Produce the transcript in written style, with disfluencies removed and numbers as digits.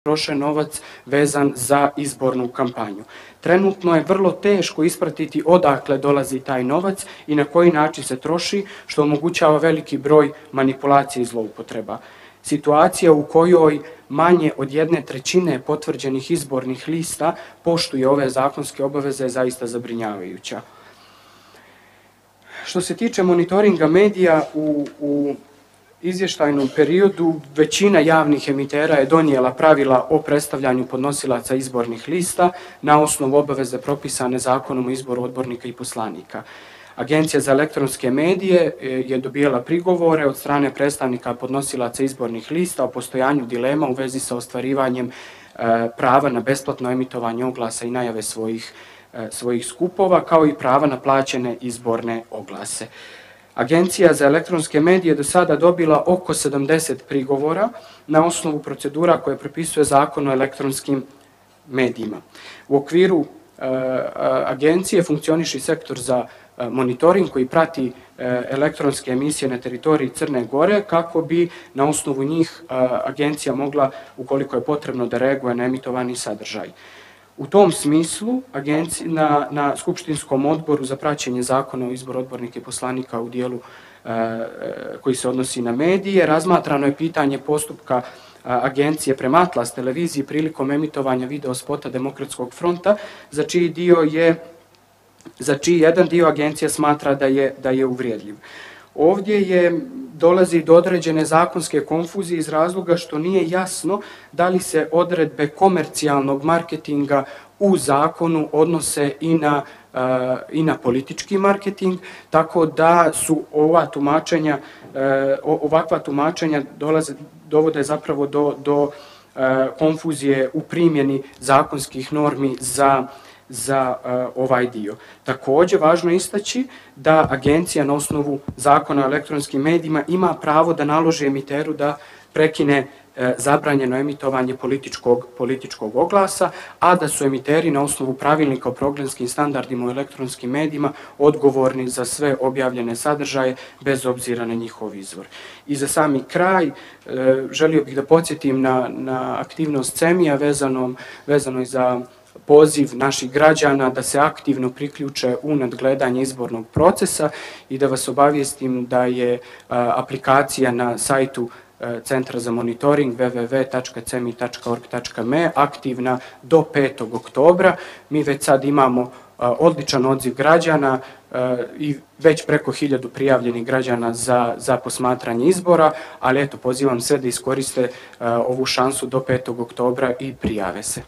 troše novac vezan za izbornu kampanju. Trenutno je vrlo teško ispratiti odakle dolazi taj novac i na koji način se troši, što omogućava veliki broj manipulacija i zloupotreba. Situacija u kojoj manje od 1/3 potvrđenih izbornih lista poštuje ove zakonske obaveze je zaista zabrinjavajuća. Što se tiče monitoringa medija, u izvještajnom periodu većina javnih emitera je donijela pravila o predstavljanju podnosilaca izbornih lista na osnovu obaveze propisane Zakonom o izboru odbornika i poslanika. Agencija za elektronske medije je dobijala prigovore od strane predstavnika podnosilaca izbornih lista o postojanju dilema u vezi sa ostvarivanjem prava na besplatno emitovanje oglasa i najave svojih skupova, kao i prava na plaćene izborne oglase. Agencija za elektronske medije do sada dobila oko 70 prigovora na osnovu procedura koje propisuje Zakon o elektronskim medijima. U okviru agencije funkcioniše sektor za monitoring koji prati elektronske emisije na teritoriji Crne Gore kako bi na osnovu njih agencija mogla, ukoliko je potrebno, da reaguje na emitovani sadržaj. U tom smislu, na Skupštinskom odboru za praćenje Zakona o izboru odbornika i poslanika u dijelu koji se odnosi na medije, razmatrano je pitanje postupka agencije prema Atlas televiziji prilikom emitovanja video spota Demokratskog fronta, za čiji jedan dio agencija smatra da je uvrijedljiv. Ovdje dolazi do određene zakonske konfuzije iz razloga što nije jasno da li se odredbe komercijalnog marketinga u zakonu odnose i na politički marketing, tako da su ovakva tumačenja dovode zapravo do konfuzije u primjeni zakonskih normi za ovaj dio. Također, važno je istaći da agencija na osnovu Zakona o elektronskim medijima ima pravo da naloži emiteru da prekine zabranjeno emitovanje političkog oglasa, a da su emiteri na osnovu pravilnika o programskim standardima u elektronskim medijima odgovorni za sve objavljene sadržaje bez obzira na njihov izvor. I za sami kraj želio bih da podsjetim na aktivnost CEMI-a vezano za poziv naših građana da se aktivno priključe u nadgledanje izbornog procesa i da vas obavijestim da je aplikacija na sajtu Centra za monitoring www.cemi.org.me aktivna do 5. oktobra. Mi već sad imamo odličan odziv građana i već preko 1000 prijavljenih građana za posmatranje izbora, ali eto, pozivam sve da iskoriste ovu šansu do 5. oktobra i prijave se.